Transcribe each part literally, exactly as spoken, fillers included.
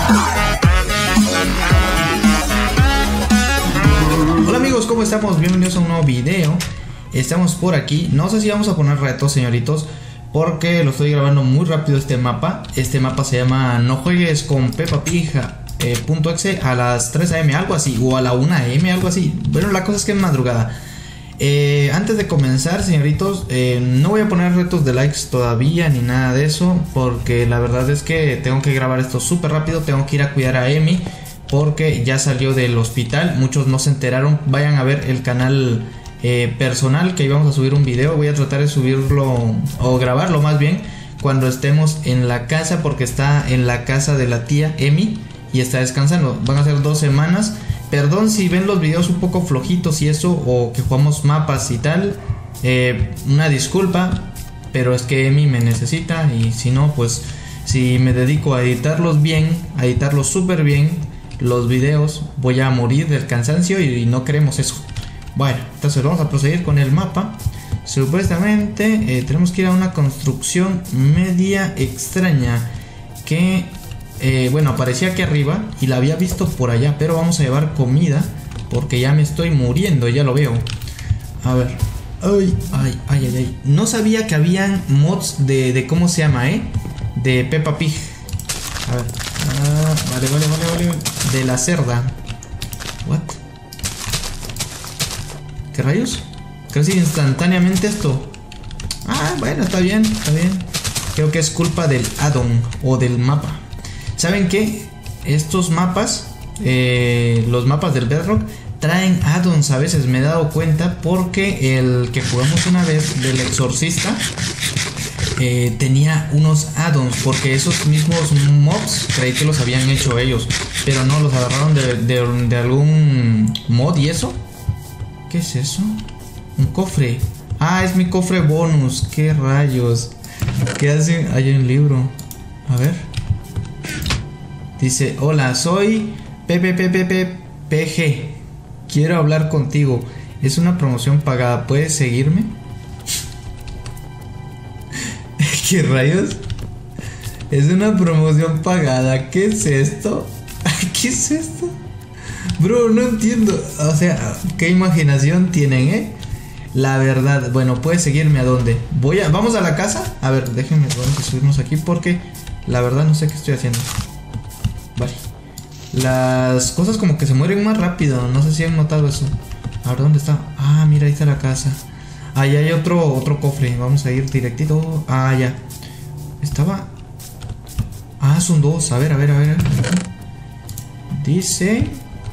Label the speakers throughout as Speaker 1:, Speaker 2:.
Speaker 1: Hola amigos, ¿cómo estamos? Bienvenidos a un nuevo video. Estamos por aquí. No sé si vamos a poner retos, señoritos, porque lo estoy grabando muy rápido este mapa. Este mapa se llama No juegues con Peppa Pig eh, punto exe a las tres a eme, algo así, o a la una a eme, algo así. Bueno, la cosa es que es madrugada. eh, Antes de comenzar, señoritos, eh, no voy a poner retos de likes todavía ni nada de eso, porque la verdad es que tengo que grabar esto súper rápido. Tengo que ir a cuidar a Emi porque ya salió del hospital. Muchos no se enteraron. Vayan a ver el canal eh, personal, que íbamos a subir un video. Voy a tratar de subirlo o grabarlo más bien cuando estemos en la casa, porque está en la casa de la tía Emi y está descansando. Van a ser dos semanas. Perdón si ven los videos un poco flojitos y eso, o que jugamos mapas y tal. eh, Una disculpa, pero es que Emi me necesita. Y si no, pues si me dedico a editarlos bien, a editarlos súper bien los videos, voy a morir del cansancio y no queremos eso. Bueno, entonces vamos a proseguir con el mapa. Supuestamente eh, tenemos que ir a una construcción media extraña que, eh, bueno, aparecía aquí arriba y la había visto por allá, pero vamos a llevar comida porque ya me estoy muriendo, ya lo veo. A ver. Ay, ay, ay, ay, ay. No sabía que habían mods de, de ¿cómo se llama, eh? De Peppa Pig. A ver. Ah, vale, vale, vale, vale. De la cerda. What? ¿Qué rayos? Crece instantáneamente esto. Ah, bueno, está bien, está bien. Creo que es culpa del addon o del mapa. ¿Saben qué? Estos mapas, eh, los mapas del Bedrock, traen addons a veces, me he dado cuenta, porque el que jugamos una vez del exorcista Eh, tenía unos addons, porque esos mismos mobs creí que los habían hecho ellos, pero no, los agarraron de, de, de algún mod. ¿Y eso? ¿Qué es eso? Un cofre. Ah, es mi cofre bonus. ¿Qué rayos? ¿Qué hace? Hay un libro. A ver. Dice: hola, soy P P P P P P G. Quiero hablar contigo. Es una promoción pagada. ¿Puedes seguirme? ¿Qué rayos? Es una promoción pagada. ¿Qué es esto? ¿Qué es esto? Bro, no entiendo. O sea, qué imaginación tienen, ¿eh? La verdad. Bueno, ¿puedes seguirme a dónde? Voy a... ¿Vamos a la casa? A ver, déjenme, vamos a subirnos aquí porque la verdad no sé qué estoy haciendo. Vale. Las cosas como que se mueren más rápido. No sé si han notado eso. A ver, ¿dónde está? Ah, mira, ahí está la casa. Ahí hay otro, otro cofre. Vamos a ir directito. Ah, ya. Estaba... Ah, son dos. A ver, a ver, a ver. Dice...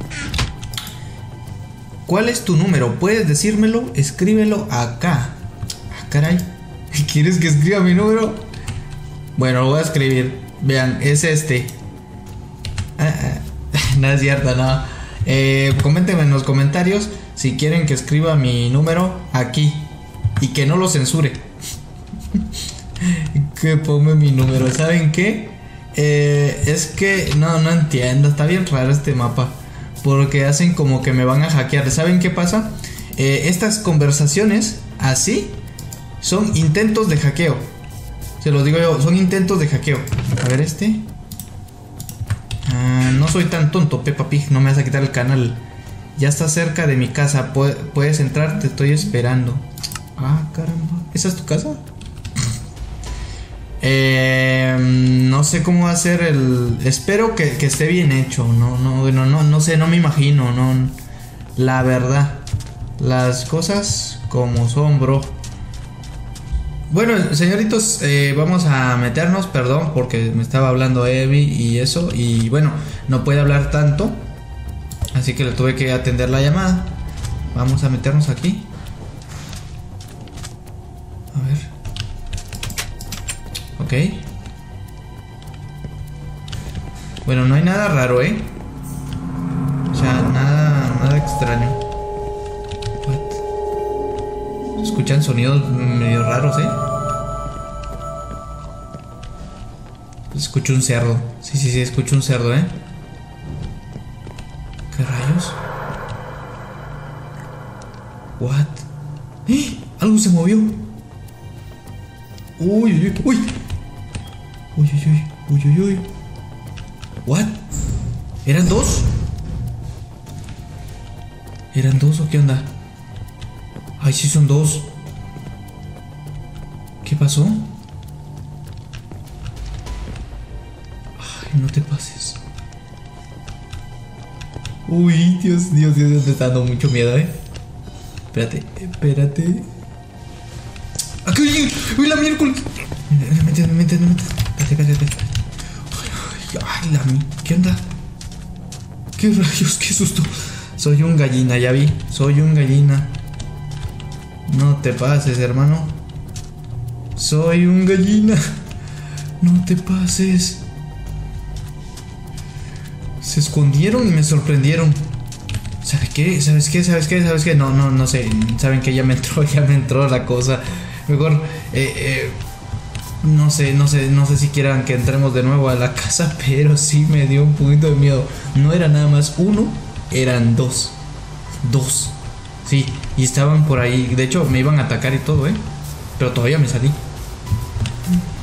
Speaker 1: ¿cuál es tu número? ¿Puedes decírmelo? Escríbelo acá. Ah, caray. ¿Quieres que escriba mi número? Bueno, lo voy a escribir. Vean, es este. Ah, ah. No es cierto, no. Eh, coméntenme en los comentarios si quieren que escriba mi número aquí y que no lo censure. Que ponme mi número. ¿Saben qué? Eh, es que no, no entiendo. Está bien raro este mapa, porque hacen como que me van a hackear. ¿Saben qué pasa? Eh, estas conversaciones así son intentos de hackeo. Se los digo yo, son intentos de hackeo. A ver este. Ah, no soy tan tonto, Peppa Pig. No me vas a quitar el canal. Ya está cerca de mi casa. Puedes entrar, te estoy esperando. Ah, caramba. ¿Esa es tu casa? eh, no sé cómo va a ser el... Espero que, que esté bien hecho. No, no, no, no, no sé, no me imagino. No, la verdad, las cosas como son, bro. Bueno, señoritos, eh, vamos a meternos. Perdón, porque me estaba hablando Evi y eso. Y bueno, no puede hablar tanto, así que le tuve que atender la llamada. Vamos a meternos aquí. A ver. Ok. Bueno, no hay nada raro, ¿eh? O sea, nada, nada extraño. What? Se escuchan sonidos medio raros, ¿eh? Escucho un cerdo. Sí, sí, sí, escucho un cerdo, ¿eh? ¿Qué rayos? What? ¡Eh! Algo se movió. Uy, uy, uy. Uy, uy, uy, uy, uy, uy. ¿What? ¿Eran dos? ¿Eran dos o qué onda? Ay, sí son dos. ¿Qué pasó? Ay, no te pases. Uy, Dios, Dios, Dios, Dios, me está dando mucho miedo, eh. Espérate, espérate. ¡Aquí! ¡Uy, la miércoles! No me metes, no me metes, no me metes. Espérate, espérate, espérate. Ay, ay, la mi... ¿Qué onda? ¿Qué rayos? ¡Qué susto! Soy un gallina, ya vi. Soy un gallina. No te pases, hermano. Soy un gallina. No te pases. Se escondieron y me sorprendieron. ¿Sabes qué? ¿Sabes qué? ¿Sabes qué? ¿Sabes qué? No, no, no sé. Saben que ya me entró, ya me entró la cosa. Mejor, eh, eh, no sé, no sé, no sé si quieran que entremos de nuevo a la casa, pero sí me dio un poquito de miedo. No era nada más uno, eran dos. Dos. Sí, y estaban por ahí. De hecho, me iban a atacar y todo, ¿eh? Pero todavía me salí.